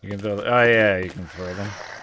You can throw. Oh yeah, you can throw them.